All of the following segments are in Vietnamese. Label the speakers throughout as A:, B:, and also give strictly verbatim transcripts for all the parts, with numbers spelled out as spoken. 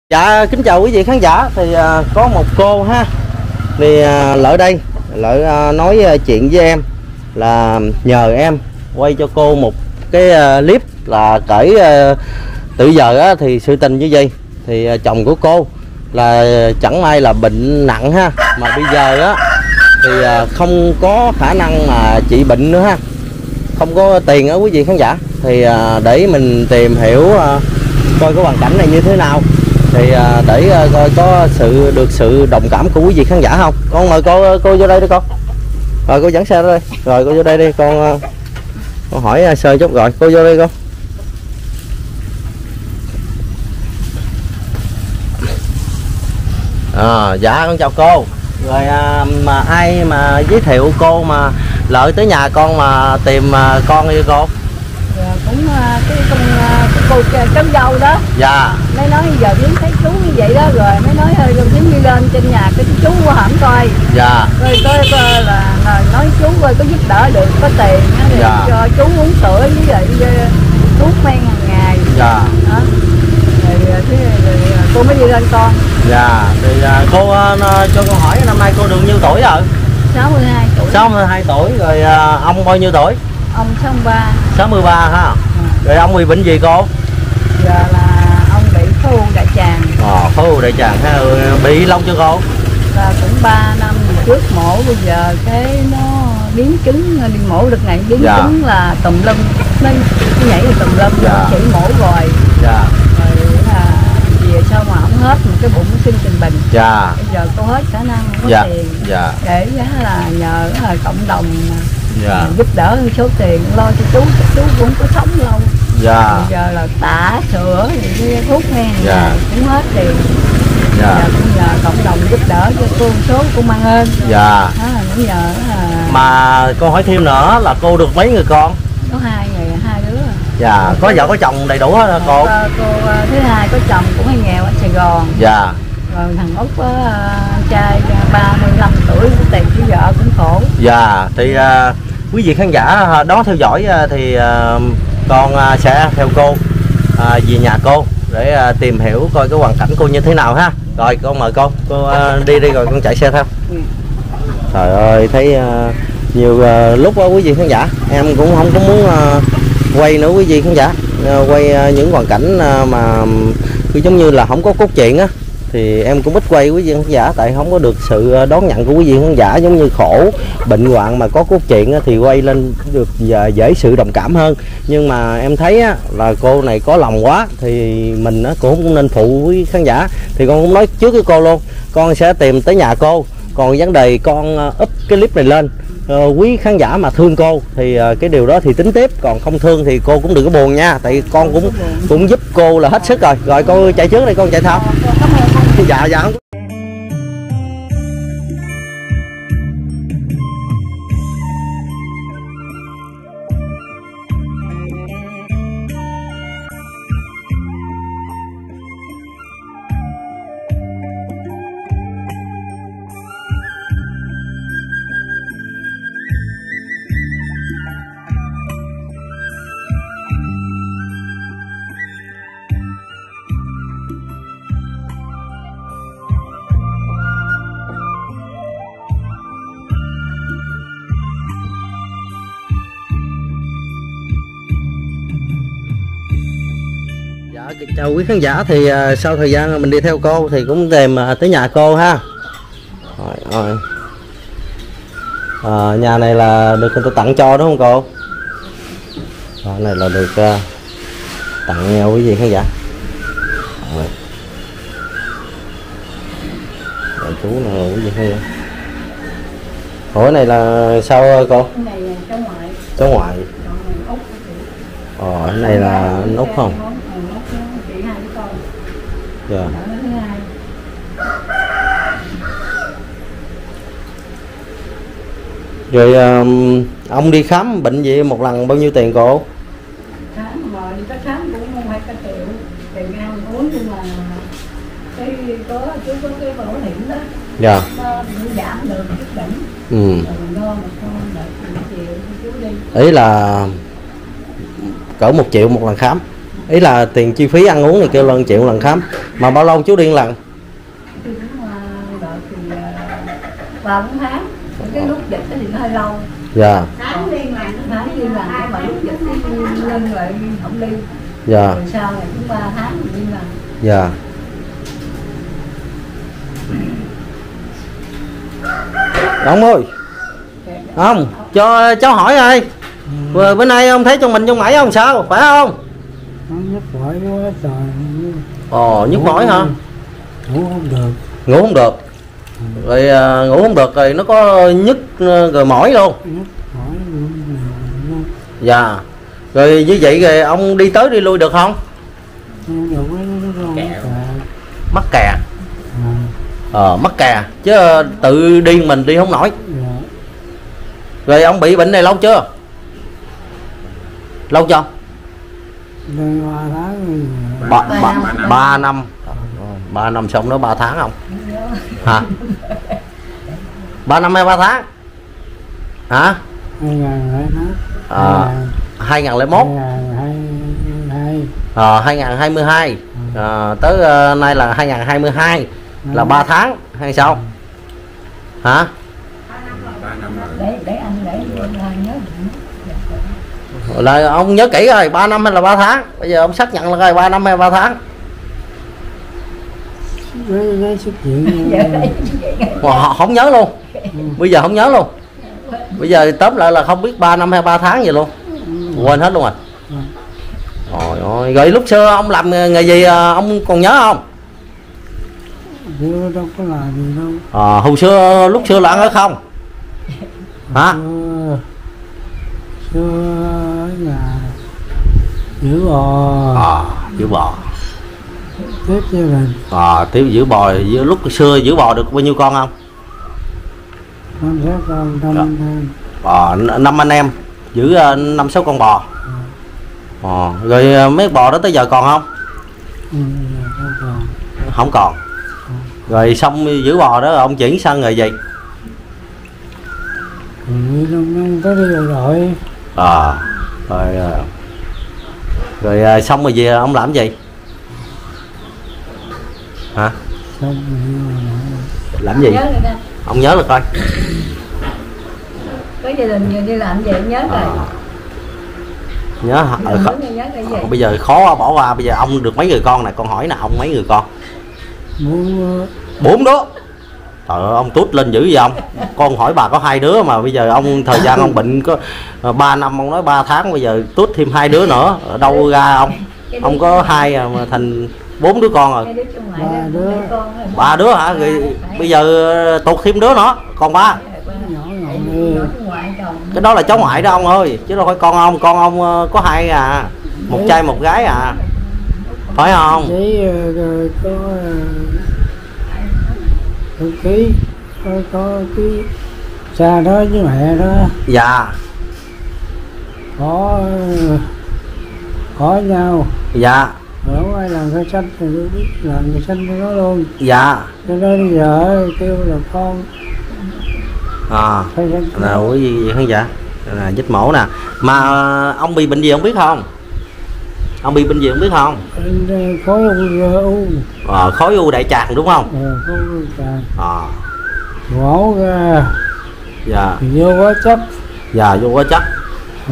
A: Dạ kính chào quý vị khán giả. Thì à, có một cô ha, thì à, Lợi đây Lợi à, nói à, chuyện với em là nhờ em quay cho cô một cái à, clip là kể à, từ giờ á, thì sự tình như vậy thì à, chồng của cô là chẳng may là bệnh nặng ha, mà bây giờ á thì à, không có khả năng mà trị bệnh nữa ha, không có tiền á quý vị khán giả. Thì à, để mình tìm hiểu à, coi cái hoàn cảnh này như thế nào, thì à, để à, coi có sự được sự đồng cảm của quý vị khán giả không. Con mời cô cô vô đây đi con. Rồi cô dẫn xe đây. Rồi cô vô đây đi con. Con hỏi à, sơ chút rồi cô vô đây con. À, dạ con chào cô. Rồi à, mà ai mà giới thiệu cô mà Lợi tới nhà con mà tìm à, con với cô?
B: Dạ, cũng cái con cái cô cháu dâu đó.
A: Dạ.
B: Mới nói giờ Yến thấy chú như vậy đó, rồi mới nói hơi Yến đi lên trên nhà cái chú qua hẳn coi.
A: Dạ.
B: Rồi tôi là, là nói chú ơi có giúp đỡ được, có tiền thì dạ. cho chú uống sữa với lại thuốc men hàng ngày.
A: Dạ.
B: Đó. Rồi, thế, rồi cô mới đi lên con.
A: Dạ. Thì cô cho con hỏi năm nay cô được nhiêu tuổi rồi?
B: sáu mươi hai tuổi.
A: sáu mươi hai tuổi. Rồi ông bao nhiêu tuổi?
B: Ông sáu mươi ba.
A: sáu mươi ba ha. À. Rồi ông bị bệnh gì cô?
B: Giờ là ông bị khối u đại tràng.
A: Ờ, khối u đại tràng ha. Bị lâu chưa cô?
B: Là cũng ba năm trước mổ, bây giờ cái nó biến chứng, đi mổ được ngày biến dạ. chứng là tùm lum, nó nhảy là tùm lum, dạ. chỉ mổ rồi.
A: Dạ.
B: Rồi là về sao mà không hết một cái bụng sinh trình bình.
A: Dạ.
B: Bây giờ cô hết khả năng có
A: dạ.
B: tiền.
A: Dạ.
B: Để là nhờ là cộng đồng
A: dạ.
B: giúp đỡ số tiền lo cho chú, chú cũng có sống lâu.
A: Dạ.
B: Bây giờ là tả sữa thì thuốc men
A: dạ.
B: cũng hết tiền. Dạ. Giờ cũng nhờ cộng đồng giúp đỡ cho cô số cô mang ơn.
A: Dạ.
B: Đó là cũng nhờ là...
A: Mà cô hỏi thêm nữa là cô được mấy người con?
B: Có hai người, hai đứa.
A: Dạ. Có vợ có chồng đầy đủ hết hả cô?
B: Cô, cô thứ hai có chồng cũng hay nghèo ở Sài Gòn.
A: Dạ.
B: Rồi thằng Út có anh trai ba mươi lăm tuổi có tiền với vợ cũng khổ.
A: Dạ. Thì uh, quý vị khán giả đón theo dõi uh, thì uh, con uh, sẽ theo cô uh, về nhà cô để uh, tìm hiểu coi cái hoàn cảnh cô như thế nào ha. Rồi con mời cô, cô uh, đi đi rồi con chạy xe theo. Ừ. Trời ơi thấy uh, nhiều uh, lúc đó quý vị khán giả em cũng không có muốn uh, quay nữa quý vị khán giả, uh, quay uh, những hoàn cảnh uh, mà cứ giống như là không có cốt truyện á, thì em cũng ít quay quý vị khán giả, tại không có được sự đón nhận của quý vị khán giả. Giống như khổ bệnh hoạn mà có cốt truyện á, thì quay lên được dễ sự đồng cảm hơn. Nhưng mà em thấy á, là cô này có lòng quá thì mình á, cũng không nên phụ quý khán giả. Thì con cũng nói trước với cô luôn, con sẽ tìm tới nhà cô. Còn vấn đề con up cái clip này lên, uh, quý khán giả mà thương cô thì uh, cái điều đó thì tính tiếp, còn không thương thì cô cũng đừng có buồn nha, tại con cũng cũng giúp cô là hết sức rồi. Rồi cô chạy trước đây, con chạy sau. Dạ dạ không. Chào quý khán giả. Thì uh, sau thời gian mình đi theo cô thì cũng tìm uh, tới nhà cô ha. Rồi, rồi. À, nhà này là được người ta tặng cho đúng không cô? Đó, này là được uh, tặng nhau quý vị khán giả. Rồi. Rồi, chú nào quý vị khán giả. Ủa này là sao cô?
B: Cái này là cháu ngoại.
A: Cháu ngoại. Ờ, cái này là Út không? Dạ. Rồi um, ông đi khám bệnh gì một lần bao nhiêu tiền cô?
B: Khám mà đi khám cũng không phải cả triệu, tiền ăn uống, nhưng mà cái có chú có cái bảo hiểm đó. Dạ. Nó giảm được chút đỉnh. Ừ. Rồi nó một con đợi một triệu chú đi. Ý
A: là cỡ một triệu một lần khám. Ý là tiền chi phí ăn uống thì kêu lần triệu lần khám. Mà bao lâu chú đi lần?
B: Tôi cũng đợi thì ba bốn tháng. Cái lúc dịch thì nó hơi lâu.
A: Dạ.
B: Tháng liên là tháng liên là mà lúc dịch thì lên lại không đi.
A: Dạ.
B: Rồi sau này cũng ba tháng đi là.
A: Dạ. Ông ơi. Ông cho cháu hỏi ơi. Vừa bữa nay ông thấy trong mình trong mẩy ông sao? Phải không?
C: Nó nhức mỏi quá trời.
A: Ồ, nhức mỏi hả?
C: Ngủ không được.
A: Ngủ không được. Rồi uh, ngủ không được rồi nó có nhức uh, rồi mỏi luôn.
C: Nhức mỏi luôn.
A: Dạ. Rồi như vậy rồi ông đi tới đi lui được không?
C: Không được quá nó kẹo.
A: Mắc kè.
C: À.
A: Ờ, mắc kè chứ tự đi mình đi không nổi.
C: Dạ.
A: Rồi ông bị bệnh này lâu chưa? Lâu chưa?
C: Đây ba tháng rồi.
A: Ba, ba, ba năm. Ba năm xong đó ba tháng không? Hả? Ba năm hay ba tháng? Hả?
C: Hai ngàn lẻ tháng.
A: À, hai ngàn lẻ mốt. Ờ, hai ngàn hai mươi hai. À, tới uh, nay là hai ngàn hai mươi hai là ba tháng hay sao? Hả?
B: Để để anh để anh nhớ.
A: Là ông nhớ kỹ rồi, ba năm hay là ba tháng? Bây giờ ông xác nhận là coi ba năm hay ba tháng?
C: Đấy, đấy xuất hiện.
A: Họ không nhớ luôn. Bây giờ không nhớ luôn. Bây giờ tóm lại là không biết ba năm hay ba tháng gì luôn. Quên hết luôn rồi. Trời ơi, rồi lúc xưa ông làm nghề gì ông còn nhớ không?
C: Chưa đâu có làm gì đâu.
A: À, hồi xưa lúc xưa là ăn ở không? Hả?
C: Xưa, xưa ở nhà giữ bò.
A: À, giữ bò.
C: Tiếp gia đình.
A: À, tiếp giữ bò, giữ, lúc xưa giữ bò được bao nhiêu con không?
C: Năm sáu con, năm anh em.
A: À, năm anh em giữ năm sáu con bò. À, rồi mấy bò đó tới giờ còn không?
C: Ừ, không còn.
A: Không còn. Rồi xong giữ bò đó ông chuyển sang nghề gì?
C: Ừ, năm tới đi bộ đội.
A: À, rồi, rồi xong rồi về ông làm gì? Hả?
C: Xong rồi
A: Làm gì? Ông nhớ được coi.
B: Có gia đình đi làm vậy nhớ rồi. À.
A: Nhớ hả? Ờ, khó. À, bây giờ khó bỏ qua. Bây giờ ông được mấy người con này? Con hỏi nè, ông mấy người con?
C: Bốn.
A: Bốn đứa. Trời ơi, ông tút lên dữ vậy ông. Con hỏi bà có hai đứa mà bây giờ ông thời gian ông bệnh có ba năm, ông nói ba tháng, bây giờ tút thêm hai đứa nữa. Ở đâu ra ông? Ông có hai mà thành bốn đứa con rồi.
C: Ba đứa.
A: Ba đứa hả? Rồi bây giờ tụt thêm đứa nữa, còn ba. Cái đó là cháu ngoại đó ông ơi, chứ đâu phải con ông. Con ông có hai à, một trai một gái à, phải không?
C: Đấy, có có ký, có, có cái cha đó với mẹ đó.
A: Dạ.
C: Có có nhau.
A: Dạ.
C: Không ai làm cây xanh thì tôi biết làm cây xanh cho nó luôn.
A: Dạ.
C: Cho nên bây giờ kêu là con.
A: À, là quý vị khán giả là vết mổ nè. Mà ông bị bệnh gì không biết không? Ông bị bệnh gì không biết không?
C: Khối u.
A: À, khối u đại tràng đúng không?
C: Ờ, khối u đại tràng.
A: À.
C: Mổ ra.
A: Dạ.
C: Vô quá chất.
A: Dạ, vô quá chất.
C: À.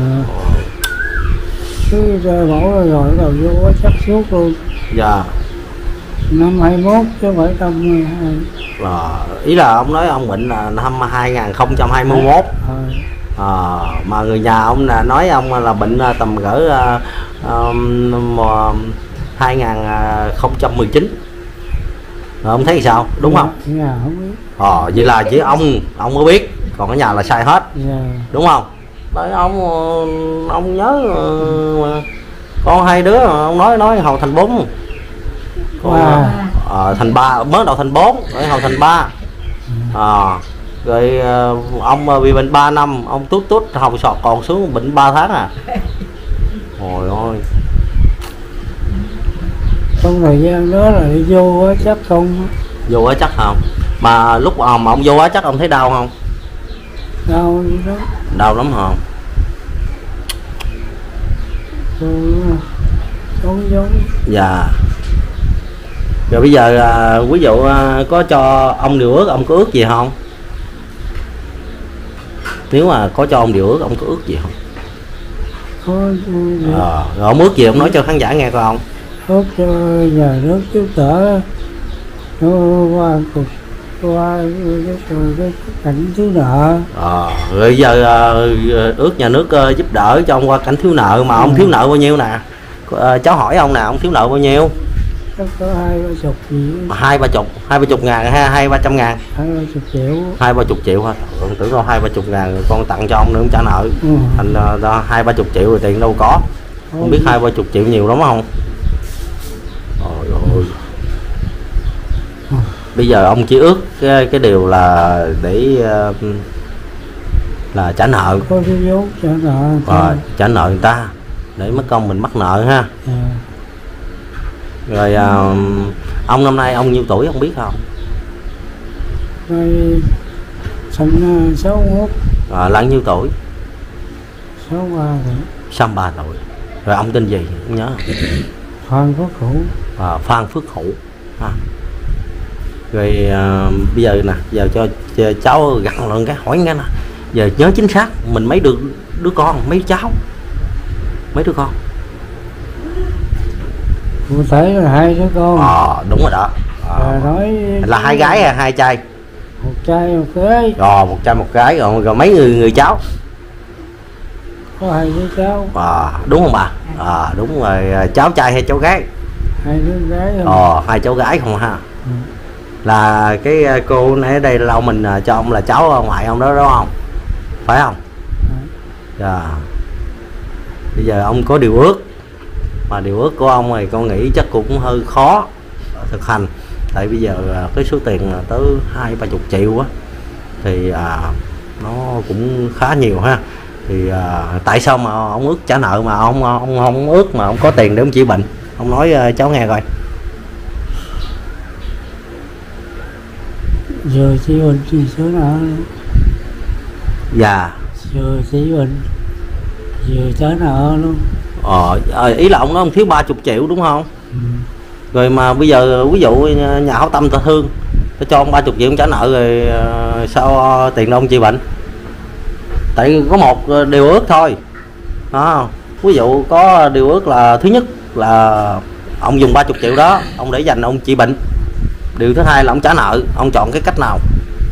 C: Cứ mổ rồi rồi đầu vô quá chất suốt luôn.
A: Dạ.
C: Năm hai mốt chứ không phải năm hai hai.
A: À, ý là ông nói ông bệnh là năm hai nghìn không trăm hai mươi mốt. À, mà người nhà ông là nói ông là bệnh tầm cỡ uh, hai nghìn không trăm mười chín. Rồi ông thấy sao? Đúng không?
C: Dạ, không biết.
A: Ờ, vậy là chỉ ông ông mới biết, còn ở nhà là sai hết.
C: Dạ.
A: Đúng không? Đấy, ông ông nhớ mà con hai đứa ông nói nói hầu thành bốn. Con, à, thành ba, mới đầu thành bốn rồi hầu thành ba. À, rồi ông bị bệnh ba năm, ông tút tút hầu sọt còn xuống bệnh ba tháng à. Trời ơi.
C: Trong thời gian đó là đi vô quá chắc không.
A: Vô quá chắc không? Mà lúc mà ông vô quá chắc ông thấy đau không?
C: Đau gì đó.
A: Đau lắm không?
C: Ừ. giống giống.
A: Dạ. Rồi bây giờ à, ví dụ à, có cho ông điều ước, ông có ước gì không? Nếu mà có cho ông điều ước, ông có ước gì không?
C: Có.
A: À, rồi ông ước gì ông nói cho khán giả nghe coi không?
C: Ước cho nhà nước giúp đỡ nó qua cuộc qua cái, cái cảnh thiếu nợ.
A: À, rồi giờ à, ước nhà nước à, giúp đỡ cho ông qua cảnh thiếu nợ, mà ông ừ. thiếu nợ bao nhiêu nè? À, cháu hỏi ông nè, ông thiếu nợ bao nhiêu?
C: Chắc có hai ba chục gì.
A: Hai ba chục, hai ba chục ngàn hay hai ba trăm ngàn?
C: Hai ba chục triệu.
A: Hai ba chục triệu hả? Con tưởng đâu hai ba chục ngàn rồi con tặng cho ông nữa, ông trả nợ. Ừ. Thành uh, hai ba chục triệu rồi tiền đâu có. Không ừ. biết hai ba chục triệu nhiều lắm không? Ôi ôi. Ừ. Bây giờ ông chỉ ước cái, cái điều là để uh, là trả nợ.
C: Có cái vốn trả nợ.
A: Rồi, trả nợ người ta để mất công mình mắc nợ ha. Ừ. Rồi à, ông năm nay ông nhiêu tuổi ông biết không?
C: Nay sinh sáu mốt.
A: À, là nhiêu tuổi?
C: sáu ba tuổi.
A: sáu ba tuổi. Rồi ông tên gì? Không nhớ.
C: Phan Phước Hữu.
A: À, Phan Phước Hữu. À. Rồi à, bây giờ nè, giờ cho, cho cháu gặn lần cái hỏi nghe nè. Giờ nhớ chính xác mình mấy đứa đứa con, mấy cháu, mấy đứa con.
C: Cụ thể là hai đứa con.
A: Ờ, đúng rồi đó. À,
C: nói
A: là hai gái hay hai trai?
C: Một trai một gái.
A: Rồi một trai một gái, rồi, rồi mấy người người cháu?
C: Có hai đứa cháu.
A: À, đúng không bà? À, đúng rồi, cháu trai hay cháu gái?
C: Hai đứa gái không?
A: Ờ, hai cháu gái không ha? Ừ. Là cái cô nãy ở đây lâu mình cho ông là cháu ngoại ông đó đúng không? Phải không? Dạ. Yeah. Bây giờ ông có điều ước, mà điều ước của ông thì con nghĩ chắc cũng hơi khó thực hành, tại bây giờ cái số tiền tới hai ba chục triệu á thì à, nó cũng khá nhiều ha. Thì à, tại sao mà ông ước trả nợ mà ông ông không ước mà ông có tiền để ông chữa bệnh? Ông nói uh, cháu nghe coi.
C: Giờ chữa bệnh thì số nợ.
A: Dạ.
C: Giờ chữa bệnh giờ trả nợ luôn.
A: Ờ, ý là ông nói ông thiếu ba chục triệu đúng không? Ừ. Rồi mà bây giờ ví dụ nhà hảo tâm ta thương, ta cho ông ba chục triệu ông trả nợ rồi sao tiền đâu ông trị bệnh? Tại có một điều ước thôi. Đó. Ví dụ có điều ước là thứ nhất là ông dùng ba chục triệu đó ông để dành ông trị bệnh. Điều thứ hai là ông trả nợ, ông chọn cái cách nào?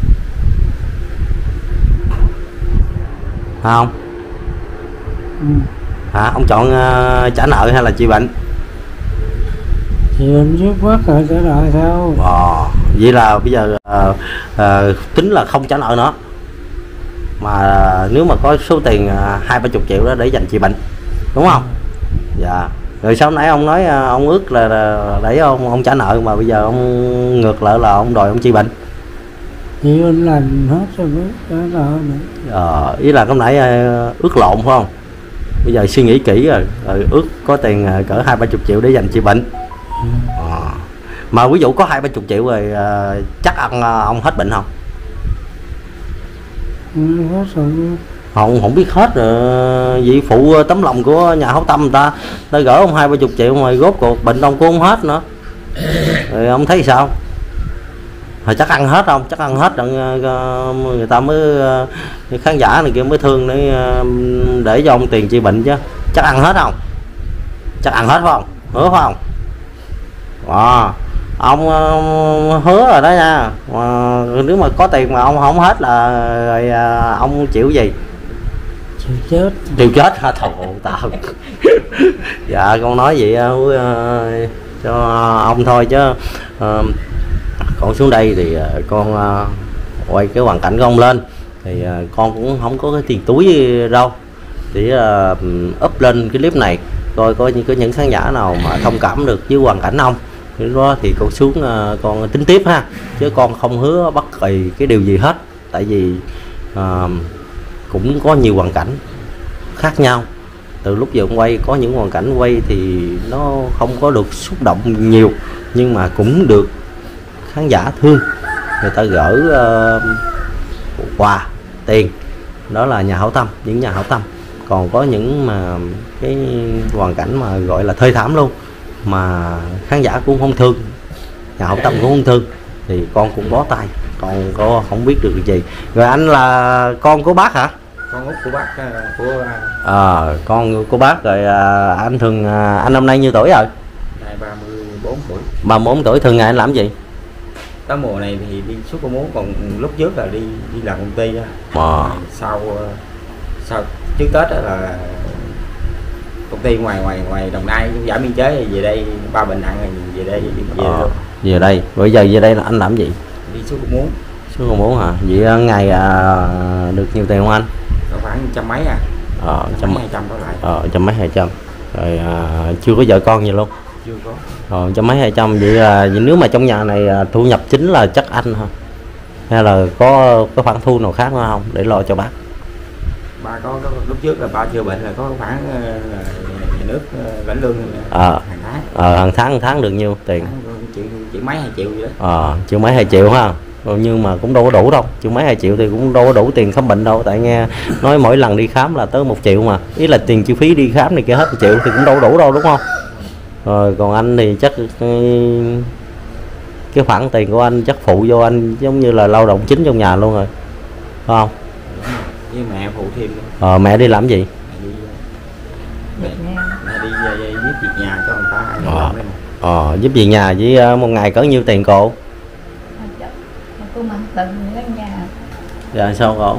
A: Phải không? Ừ. Hả? Ông chọn uh, trả nợ hay là trị bệnh?
C: Trị bệnh trước mắt rồi trả nợ sao?
A: Ờ, vậy là bây giờ uh, uh, tính là không trả nợ nữa. Mà uh, nếu mà có số tiền hai ba chục triệu đó để dành trị bệnh, đúng không? Ừ. Dạ. Rồi sau nãy ông nói uh, ông ước là, là để ông ông trả nợ, mà bây giờ ông ngược lại là ông đòi ông trị bệnh.
C: Trị bệnh lành hết rồi mới trả nợ nữa.
A: Ờ, ý là lúc nãy uh, ước lộn phải không? Bây giờ suy nghĩ kỹ rồi, rồi ước có tiền cỡ hai ba chục triệu để dành trị bệnh. Ừ. À. Mà ví dụ có hai ba chục triệu rồi uh, chắc ăn uh, ông hết bệnh không?
C: Ừ, hết rồi.
A: Không, không biết hết rồi. Vị phụ tấm lòng của nhà hảo tâm người ta, ta gỡ ông hai ba chục triệu mà rốt cuộc bệnh ông cũng không hết nữa. Rồi ông thấy sao? Rồi chắc ăn hết không? Chắc ăn hết rồi người ta mới khán giả này kia mới thương để để cho ông tiền trị bệnh chứ. Chắc ăn hết không? Chắc ăn hết phải không? Hứa phải không? À, ông hứa rồi đó nha. Mà nếu mà có tiền mà ông không hết là rồi ông chịu gì?
C: Chịu chết.
A: Chịu chết hả? Thầu tao. Dạ con nói vậy uh, cho ông thôi chứ uh, con xuống đây thì con uh, quay cái hoàn cảnh của ông lên thì uh, con cũng không có cái tiền túi đâu, chỉ uh, up lên cái clip này coi có những có những khán giả nào mà thông cảm được với hoàn cảnh ông thì đó thì con xuống uh, con tính tiếp ha, chứ con không hứa bất kỳ cái điều gì hết, tại vì uh, cũng có nhiều hoàn cảnh khác nhau. Từ lúc giờ quay có những hoàn cảnh quay thì nó không có được xúc động nhiều, nhưng mà cũng được khán giả thương, người ta gỡ uh, quà tiền, đó là nhà hảo tâm, những nhà hảo tâm còn có những mà cái hoàn cảnh mà gọi là thê thảm luôn mà khán giả cũng không thương, nhà hảo tâm cũng không thương, thì con cũng bó tay, con có không biết được gì. Rồi anh là con của bác hả?
D: Con út của bác của
A: à, con của bác. Rồi à, anh thường à, anh năm nay nhiêu tuổi rồi?
D: Này ba mươi bốn tuổi.
A: ba mươi bốn tuổi. Thường ngày anh làm gì?
D: Tới mùa này thì đi suốt có muốn, còn lúc trước là đi đi làm công ty á.
A: À.
D: Sau sau trước Tết đó là công ty ngoài ngoài ngoài Đồng Nai giảm biên chế, về đây ba bệnh nặng rồi về đây về
A: à,
D: luôn.
A: Về đây. Bây giờ về đây là anh làm gì?
D: Đi suốt có muốn.
A: Suốt có muốn hả? Vậy ngày à, được nhiều tiền không anh?
D: Có khoảng trăm mấy à.
A: Ờ, trăm mấy
D: hai trăm đó lại.
A: Ờ, trăm mấy hai trăm. Rồi à, chưa có vợ con gì luôn.
D: Chưa có.
A: Ờ, trăm mấy hai trăm. Vậy là vậy nếu mà trong nhà này à, thu nhập chính là chắc anh hả? Hay là có có khoản thu nào khác nữa không để lo cho bác?
D: Ba có, có lúc trước là ba chưa bệnh là có khoản uh, nhà nước uh, lãnh lương
A: à,
D: hàng tháng.
A: Ờ, hàng tháng hàng tháng được nhiêu tiền?
D: Chỉ, chỉ mấy hai triệu gì đó.
A: Ờ, chưa mấy hai triệu ha. Nhưng mà cũng đâu có đủ đâu, chứ mấy hai triệu thì cũng đâu có đủ tiền khám bệnh đâu. Tại nghe nói mỗi lần đi khám là tới một triệu mà, ý là tiền chi phí đi khám này kia hết một triệu thì cũng đâu có đủ đâu, đúng không? Rồi còn anh thì chắc cái khoản tiền của anh chắc phụ vô anh giống như là lao động chính trong nhà luôn rồi, phải không?
D: Với mẹ phụ thêm.
A: Ờ, mẹ đi làm gì?
D: Mẹ đi, mẹ, mẹ đi giúp việc nhà cho người ta.
A: Ờ, ờ, giúp việc nhà với một ngày có nhiêu tiền cô?
B: Cô mang từng ở nhà.
A: Dạ sao cô?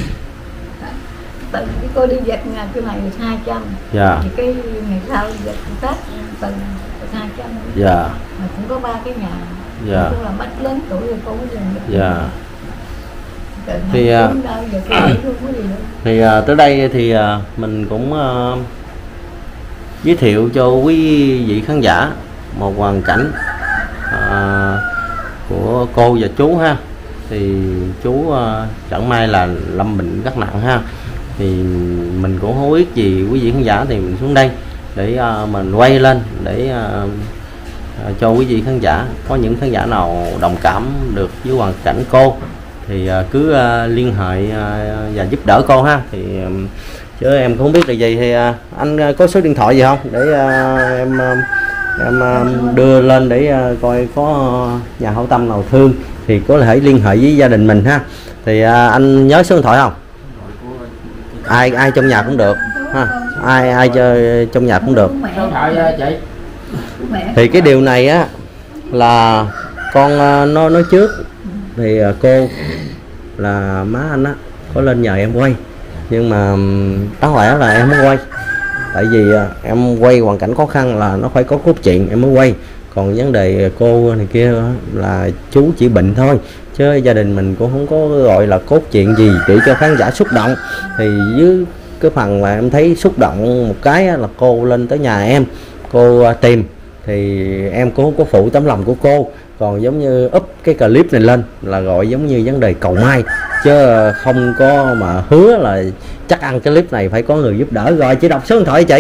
B: Từng cái cô đi dẹp nhà cái này được hai trăm.
A: Dạ.
B: Thì cái ngày sau dẹp Tết từng được hai trăm.
A: Dạ.
B: Mà cũng có ba cái nhà.
A: Dạ.
B: Cũng là mất lớn tuổi rồi cô mới dừng.
A: Dạ. Thì
B: à, thì
A: à, tới đây thì à, mình cũng à, giới thiệu cho quý vị khán giả một hoàn cảnh à, của cô và chú ha. Thì chú à, chẳng may là lâm bệnh rất nặng ha, thì mình cũng không biết gì quý vị khán giả, thì mình xuống đây để à, mình quay lên để à, à, cho quý vị khán giả, có những khán giả nào đồng cảm được với hoàn cảnh cô thì uh, cứ uh, liên hệ uh, và giúp đỡ cô ha. Thì um, chứ em cũng không biết là gì, thì uh, anh uh, có số điện thoại gì không để uh, em uh, em uh, đưa lên để uh, coi có uh, nhà hảo tâm nào thương thì có thể liên hệ với gia đình mình ha. Thì uh, anh nhớ số điện thoại không? Ai ai trong nhà cũng được ha, ai ai chơi trong nhà cũng được. Thì cái điều này á là con uh, nó nói trước thì uh, cô là má anh á có lên nhờ em quay, nhưng mà đáng lẽ là em không quay, tại vì uh, em quay hoàn cảnh khó khăn là nó phải có cốt truyện em mới quay. Còn vấn đề cô này kia là chú chỉ bệnh thôi, chứ gia đình mình cũng không có gọi là cốt truyện gì để cho khán giả xúc động. Thì với cái phần mà em thấy xúc động một cái là cô lên tới nhà em, cô uh, tìm thì em cũng không có phụ tấm lòng của cô. Còn giống như up cái clip này lên là gọi giống như vấn đề cầu may, chứ không có mà hứa là chắc ăn cái clip này phải có người giúp đỡ. Rồi chị đọc số điện thoại chị.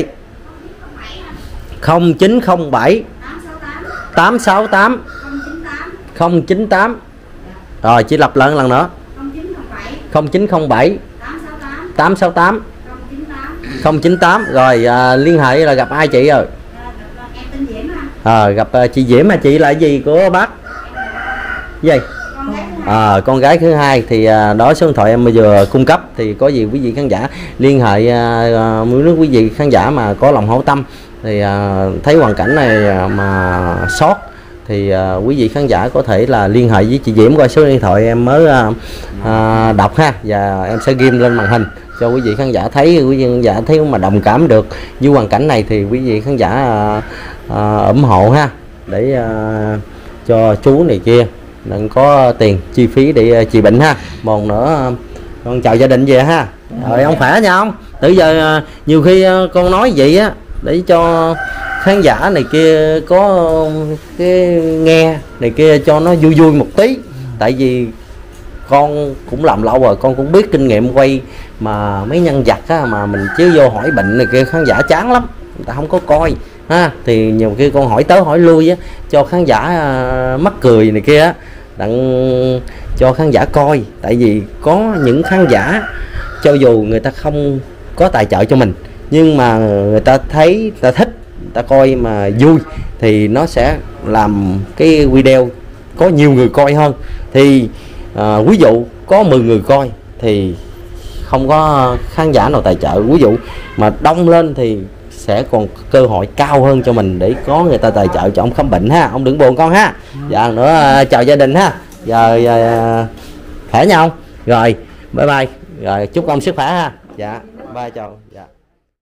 A: Không chín không bảy tám sáu tám không chín tám. Rồi chị lặp lại lần nữa. Không chín không bảy tám sáu tám không chín tám. Rồi à, liên hệ là gặp ai chị rồi? À, gặp uh, chị Diễm. Mà chị là gì của bác? Gì? À, con gái thứ hai. Thì uh, đó số điện thoại em bây giờ cung cấp. Thì có gì quý vị khán giả liên hệ uh, nếu quý vị khán giả mà có lòng hảo tâm thì uh, thấy hoàn cảnh này uh, mà sót thì uh, quý vị khán giả có thể là liên hệ với chị Diễm qua số điện thoại em mới uh, uh, đọc ha, và em sẽ ghim lên màn hình cho quý vị khán giả thấy. Quý vị khán giả thấy mà đồng cảm được với hoàn cảnh này thì quý vị khán giả uh, À, ủng hộ ha, để à, cho chú này kia đừng có tiền chi phí để trị bệnh ha. Một nữa con chào gia đình về ha. Rồi ông khỏe nha ông. Từ giờ à, nhiều khi à, con nói vậy á để cho khán giả này kia có cái nghe này kia cho nó vui vui một tí. Tại vì con cũng làm lâu rồi, con cũng biết kinh nghiệm quay mà mấy nhân vật á, mà mình chứ vô hỏi bệnh này kia khán giả chán lắm, người ta không có coi ha. Thì nhiều khi con hỏi tới hỏi lui á cho khán giả uh, mắc cười này kia á, đặng cho khán giả coi. Tại vì có những khán giả cho dù người ta không có tài trợ cho mình, nhưng mà người ta thấy, người ta thích, người ta coi mà vui thì nó sẽ làm cái video có nhiều người coi hơn. Thì à, ví dụ có mười người coi thì không có khán giả nào tài trợ, ví dụ mà đông lên thì sẽ còn cơ hội cao hơn cho mình để có người ta tài trợ cho ông khám bệnh ha. Ông đừng buồn con ha. Dạ nữa chào gia đình ha. Giờ, giờ khỏe nhau rồi, bye bye, rồi chúc ông sức khỏe ha. Dạ bye, chào. Dạ.